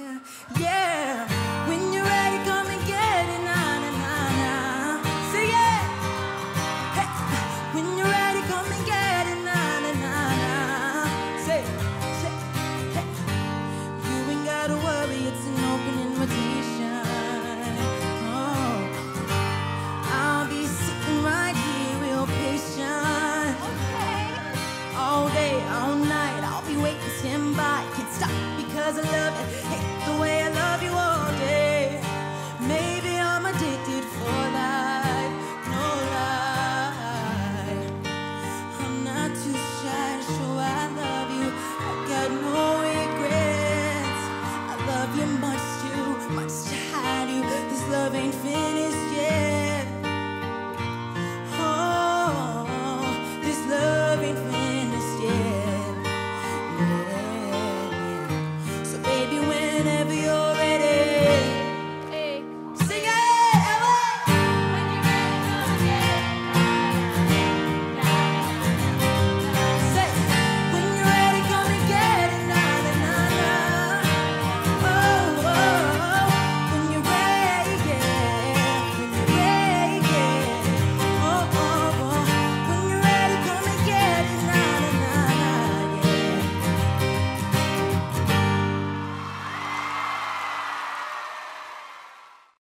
Yeah, when you're ready, come and get it, na na na na. Say yeah. Hey, when you're ready, come and get it, na na na na. Say, hey, you ain't gotta worry, it's an open invitation. Oh, I'll be sitting right here, real patient. Okay. All day, all night, I'll be waiting, stand by. Can't stop because I love it. Hate the way I love you all day. Maybe I'm addicted for life, no lie. I'm not too shy to show I love you. I got no regrets. I love you much too much to hide you. This love ain't fair.